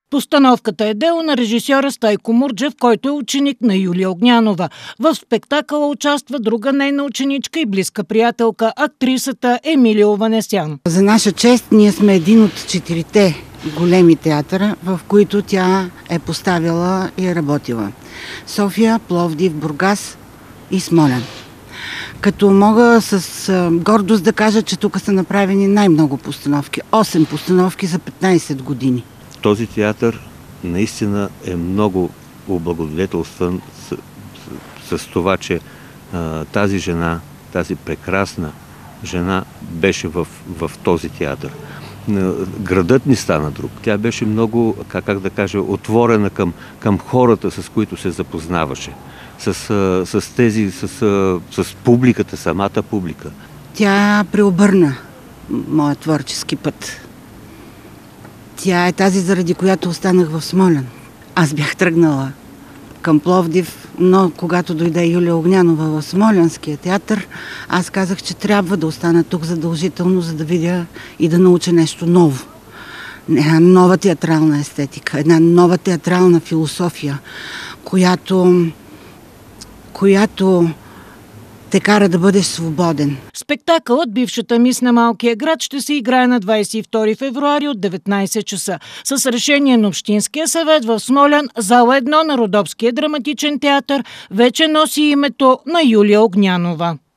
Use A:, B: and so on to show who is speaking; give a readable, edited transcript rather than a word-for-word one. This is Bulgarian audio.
A: Постановката е дело на режисьора Стайко Мурджев, който е ученик на Юлия Огнянова. В спектакъла участва друга нейна ученичка и близка приятелка, актрисата Емилия Ованесян.
B: За наша чест ние сме един от 4 големи театъра, в които тя е поставила и е работила. София, Пловдив, Бургас и Смолян. Като мога с гордост да кажа, че тук са направени най-много постановки. 8 постановки за 15 години.
C: Този театър наистина е много облагодетелстван с това, че тази жена, тази прекрасна жена беше в този театър. Градът ни стана друг. Тя беше много, как да кажа, отворена към хората, с които се запознаваше. С публиката, самата публика.
B: Тя преобърна моя творчески път. Тя е тази, заради която останах в Смолян. Аз бях тръгнала към Пловдив, но когато дойде Юлия Огнянова в Смолянския театър, аз казах, че трябва да остана тук задължително, за да видя и да науча нещо ново. Една нова театрална естетика, една нова театрална философия, която те кара да бъдеш свободен.
A: Спектакълът "Бившата мис на малкия град" ще се играе на 22 февруари от 19 часа. С решение на Общинския съвет в Смолян, зала 1 на Родопския драматичен театър вече носи името на Юлия Огнянова.